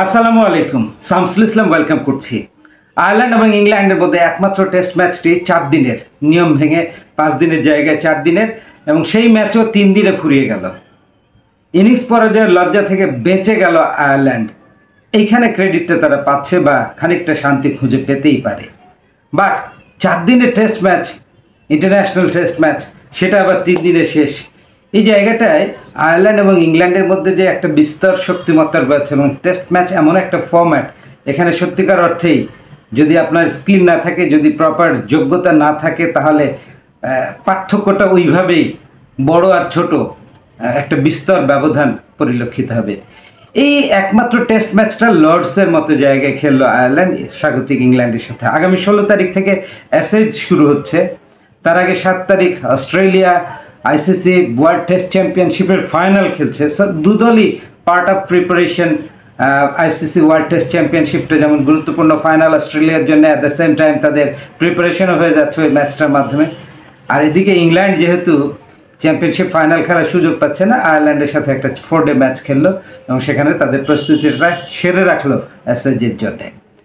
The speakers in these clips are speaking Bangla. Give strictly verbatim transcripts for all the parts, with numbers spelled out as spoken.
আসসালামু আলাইকুম। শামসুল ইসলাম ওয়েলকাম করছি। আয়ারল্যান্ড এবং ইংল্যান্ডের মধ্যে একমাত্র টেস্ট ম্যাচটি চার দিনের, নিয়ম ভেঙে পাঁচ দিনের জায়গায় চার দিনের, এবং সেই ম্যাচও তিন দিনে ফুরিয়ে গেল। ইনিংস পরাজয়ের লজ্জা থেকে বেঁচে গেল আয়ারল্যান্ড। এইখানে ক্রেডিটটা তারা পাচ্ছে বা খানিকটা শান্তি খুঁজে পেতেই পারে। বাট চার দিনের test match, international test match, সেটা আবার তিন দিনে শেষ। এই জায়গাটায় আয়ারল্যান্ড এবং ইংল্যান্ডের মধ্যে যে একটা বিস্তর শক্তিমত্তার রয়েছে, এবং টেস্ট ম্যাচ এমন একটা ফরম্যাট, এখানে সত্যিকার অর্থেই যদি আপনার স্কিল না থাকে, যদি প্রপার যোগ্যতা না থাকে, তাহলে পার্থক্যটা ওইভাবেই বড় আর ছোট একটা বিস্তর ব্যবধান পরিলক্ষিত হবে। এই একমাত্র টেস্ট ম্যাচটা লর্ডসের মতো জায়গায় খেললো আয়ারল্যান্ড স্বাগতিক ইংল্যান্ডের সাথে। আগামী ষোলো তারিখ থেকে অ্যাশেজ শুরু হচ্ছে। তার আগে সাত তারিখ অস্ট্রেলিয়া আইসিসি ওয়ার্ল্ড টেস্ট চ্যাম্পিয়নশিপের ফাইনাল খেলছে। দুদলই part of preparation. ICC world test চ্যাম্পিয়নশিপটা যেমন গুরুত্বপূর্ণ ফাইনাল অস্ট্রেলিয়ার জন্য, অ্যাট দ্য সেম টাইম তাদের প্রিপারেশনও হয়ে যাচ্ছে ওই ম্যাচটার মাধ্যমে। আর এদিকে ইংল্যান্ড যেহেতু চ্যাম্পিয়নশিপ ফাইনাল খেলার সুযোগ পাচ্ছে না, আয়ারল্যান্ডের সাথে একটা ফোর ডে ম্যাচ খেললো এবং সেখানে তাদের প্রস্তুতিটা সেরে রাখলো অ্যাশেজের জন্যে।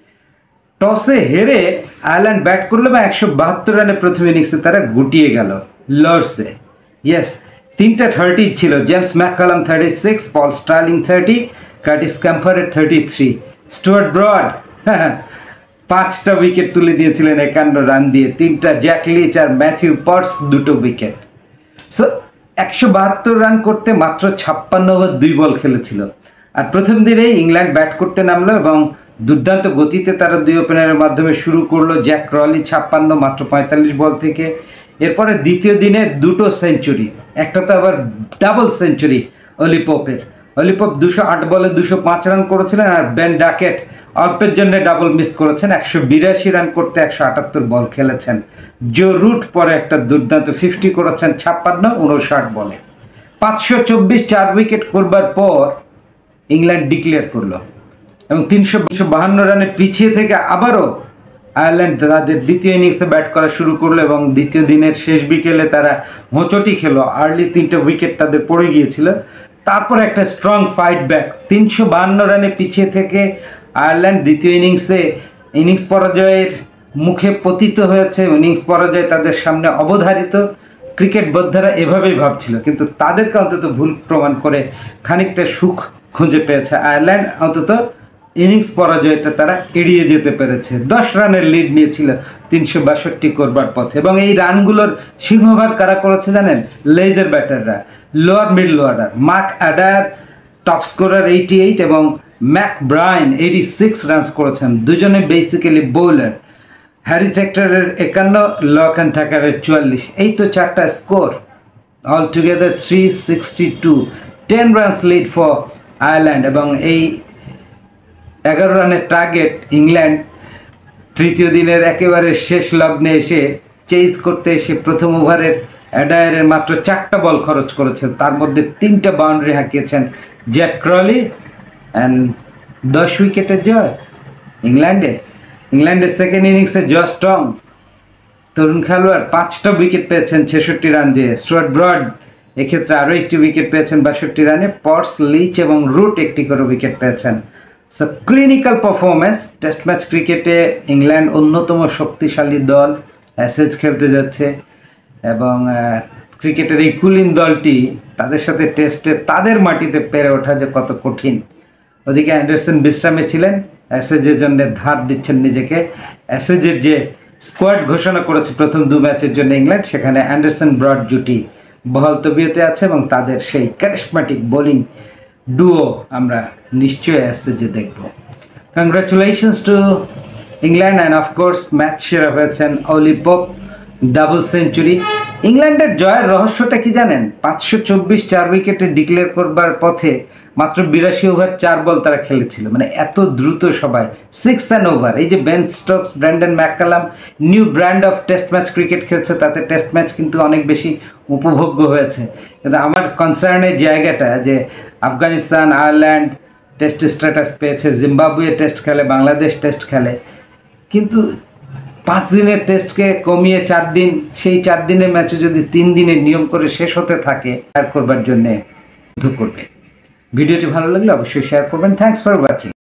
টসে হেরে আয়ারল্যান্ড ব্যাট করলো এবং একশো বাহাত্তর রানে প্রথম ইনিংসে তারা গুটিয়ে গেল লর্ডসে। ইয়েস, তিনটা থার্টি ছিল। James McCollum thirty six, Paul Stirling thirty, Curtis ক্যাম্পারের থার্টি থ্রি, স্টুয়ার্ট ব্রড হ্যাঁ পাঁচটা উইকেট তুলে দিয়েছিলেন একান্ন রান দিয়ে। তিনটা জ্যাক লিচ আর ম্যাথিউ পটস দুটো উইকেট। সো একশো বাহাত্তর রান করতে মাত্র ছাপ্পান্ন ওভার দুই বল খেলেছিল। আর প্রথম দিনেই ইংল্যান্ড ব্যাট করতে নামলো এবং দুর্দান্ত গতিতে তারা দুই ওপেনারের মাধ্যমে শুরু করলো। জ্যাক ক্রলি ছাপ্পান্ন মাত্র পঁয়তাল্লিশ বল থেকে। এরপরে দ্বিতীয় দিনে দুটো সেঞ্চুরি, একটা তো আবার ডাবল সেঞ্চুরি অলি পোপের। অলি পোপ দুশো আট বলে দুশো পাঁচ রান করেছিলেন, আর বেন ডাকেট অল্পের জন্য ডাবল মিস করেছেন। একশো বিরাশি রান করতে একশো আটাত্তর বল খেলেছেন। জো রুট পরে একটা দুর্দান্ত ফিফটি করেছেন ছাপ্পান্ন উনষাট বলে। পাঁচশো চব্বিশ চার উইকেট করবার পর ইংল্যান্ড ডিক্লেয়ার করলো এবং তিনশো বাহান্ন রানে পিছিয়ে থেকে আবারও আয়ারল্যান্ড তাদের দ্বিতীয় ইনিংসে ব্যাট করা শুরু করলো এবং দ্বিতীয় দিনের শেষ বিকেলে তারা হোঁচটি খেলো। আর্লি তিনটে উইকেট তাদের পড়ে গিয়েছিল। তারপর একটা স্ট্রং ফাইট ব্যাক। তিনশো বাহান্ন রানে পিছিয়ে থেকে আয়ারল্যান্ড দ্বিতীয় ইনিংসে ইনিংস পরাজয়ের মুখে পতিত হয়েছে। ইনিংস পরাজয় তাদের সামনে অবধারিত। ক্রিকেট বোদ্ধারা এভাবেই ভাবছিল, কিন্তু তাদেরকে অন্তত ভুল প্রমাণ করে খানিকটা সুখ খুঁজে পেয়েছে আয়ারল্যান্ড। অন্তত ইনিংস পরাজয়টা তারা এড়িয়ে যেতে পেরেছে। দশ রানের লিড নিয়েছিল তিনশো বাষট্টি করবার পথে, এবং এই রানগুলোর সিংহভাগ কারা করেছে জানেন? লেজার ব্যাটাররা, lower middle order. Mark Adair top scorer eighty eight এবং McBrine eighty six runs করেছেন। দুজনে বেসিক্যালি বোলার। হ্যারি চেক্টারের একান্ন, লকেন ঠাকারের চুয়াল্লিশ। এই তো চারটা score. All together three sixty two, ten runs lead for Ireland. এবং এই এগারো রানের টার্গেট ইংল্যান্ড তৃতীয় দিনের একেবারে শেষ লগ্নে এসে চেজ করতে এসে প্রথম ওভারের অ্যাডায়ারের মাত্র চারটা বল খরচ করেছেন, তার মধ্যে তিনটা বাউন্ডারি হাঁকিয়েছেন জ্যাক ক্রলি, অ্যান্ড দশ উইকেটের জয় ইংল্যান্ডের। ইংল্যান্ডের সেকেন্ড ইনিংসে জস টং তরুণ খেলোয়াড় পাঁচটা উইকেট পেয়েছেন ছেষট্টি রান দিয়ে। স্টুয়ার্ট ব্রড এক্ষেত্রে আরও একটি উইকেট পেয়েছেন বাষট্টি রানে। পটস, লিচ এবং রুট একটি করে উইকেট পেয়েছেন। So clinical performance. Test match ক্রিকেটে ইংল্যান্ড অন্যতম শক্তিশালী দল, অ্যাশেজ খেলতে যাচ্ছে, এবং ক্রিকেটের এই কুলিন দলটি তাদের সাথে টেস্টে তাদের মাটিতে পেরে ওঠা যে কত কঠিন। ওদিকে অ্যান্ডারসন বিশ্রামে ছিলেন, অ্যাশেজের জন্য ধার দিচ্ছেন নিজেকে। অ্যাশেজের যে স্কোয়াড ঘোষণা করেছে প্রথম দু ম্যাচের জন্য ইংল্যান্ড, সেখানে অ্যান্ডারসন ব্রড জুটি বহাল তবিয়তে আছে এবং তাদের সেই ক্যারিশম্যাটিক বোলিং ডুও আমরা নিশ্চয়ই অ্যাশেজে দেখব। Congratulations to England, and of course match সেরা হয়েছেন অলি পোপ, ডাবল সেঞ্চুরি। ইংল্যান্ডের জয়ের রহস্যটা কি জানেন? পাঁচশো চব্বিশ চার উইকেটে ডিক্লেয়ার করবার পথে মাত্র বিরাশি ওভার চার বল তারা খেলেছিল। মানে এত দ্রুত সবাই সিক্স অ্যান্ড ওভার। এই যে Ben Stokes, Brandon McCullum new brand of test match cricket খেলছে, তাতে টেস্ট ম্যাচ কিন্তু অনেক বেশি উপভোগ্য হয়েছে। কিন্তু আমার কনসার্নের জায়গাটা যে আফগানিস্তান, আয়ারল্যান্ড টেস্ট স্ট্যাটাস পেয়েছে, জিম্বাবুয়ে টেস্ট খেলে, বাংলাদেশ টেস্ট খেলে, কিন্তু পাঁচ দিনের টেস্টকে কমিয়ে চার দিন, সেই চার দিনের ম্যাচে যদি তিন দিনের নিয়ম করে শেষ হতে থাকে, শেয়ার করবার জন্যে করবে। ভিডিওটি ভালো লাগলে অবশ্যই শেয়ার করবেন। Thanks for watching.